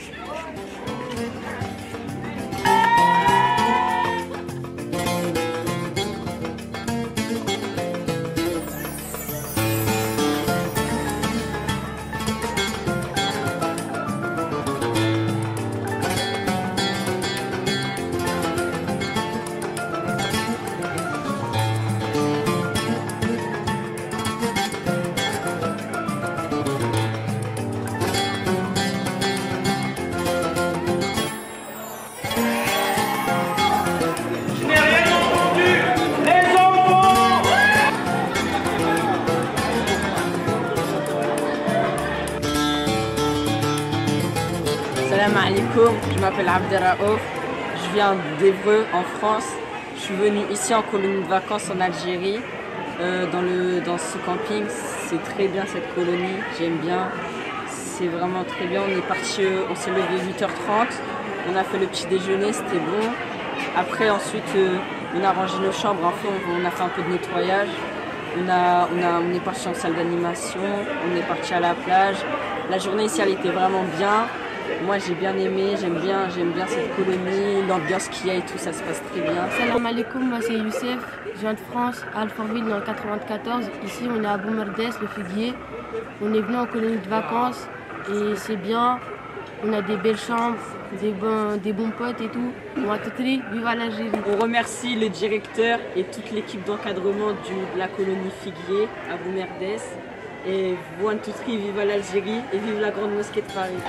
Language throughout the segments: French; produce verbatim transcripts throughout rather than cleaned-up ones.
Salam alaikum, je m'appelle Abderraouf, je viens d'Évreux en France. Je suis venu ici en colonie de vacances en Algérie, euh, dans, le, dans ce camping. C'est très bien cette colonie, j'aime bien, c'est vraiment très bien. On est parti, on s'est levé à huit heures trente, on a fait le petit déjeuner, c'était bon. Après ensuite euh, on a rangé nos chambres, enfin, on a fait un peu de nettoyage. On, a, on, a, on est parti en salle d'animation, on est parti à la plage. La journée ici elle était vraiment bien. Moi j'ai bien aimé, j'aime bien, j'aime bien cette colonie, l'ambiance qu'il y a et tout, ça se passe très bien. Salam alaikum, moi c'est Youssef, je viens de France, à Alfortville dans le quatre-vingt-quatorze. Ici on est à Boumerdès, le Figuier. On est venu en colonie de vacances et c'est bien. On a des belles chambres, des bons, des bons potes et tout. On va tout rire, vive l'Algérie. On remercie le directeur et toute l'équipe d'encadrement de la colonie Figuier à Boumerdès. Et One Two Three, vive l'Algérie et vive la Grande Mosquée de Paris.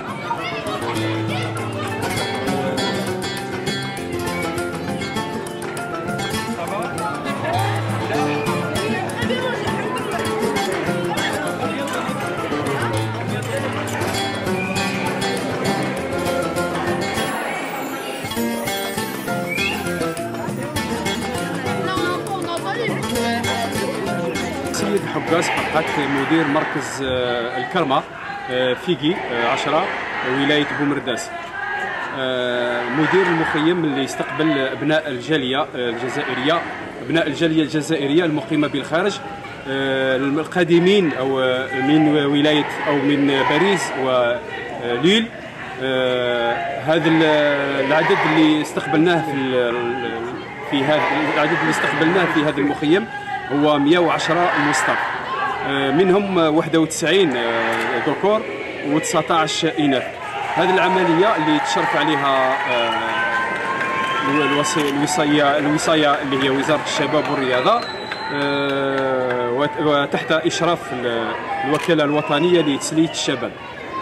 سيد حقاس فرحات مدير مركز الكرمة فيجي عشرة ولاية بومرداس. مدير المخيم اللي يستقبل ابناء الجالية الجزائرية، ابناء الجالية الجزائرية المقيمة بالخارج، القادمين او من ولاية او من باريس وليل. هذا العدد اللي استقبلناه في في هذا العدد اللي استقبلناه في هذا المخيم هو مئة وعشرة مصطف، منهم واحد وتسعين ذكور وتسعة عشر إناث. هذه العملية اللي تشرف عليها الوصاية الوصاية اللي هي وزارة الشباب والرياضة وتحت إشراف الوكالة الوطنية لتسلية الشباب.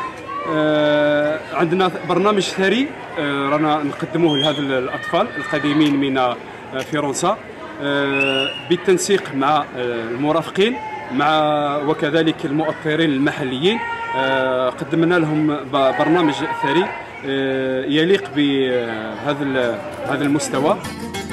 عندنا برنامج ثري رانا نقدموه لهذا الأطفال القادمين من فرنسا بالتنسيق مع المرافقين مع وكذلك المؤطرين المحليين. قدمنا لهم برنامج ثري يليق بهذا هذا المستوى.